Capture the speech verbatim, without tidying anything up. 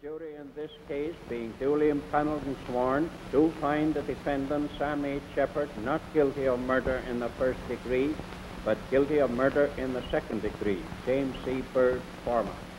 jury in this case, being duly impaneled and sworn, do find the defendant, Sam H. Sheppard, not guilty of murder in the first degree, but guilty of murder in the second degree. James C. Bird, foreman.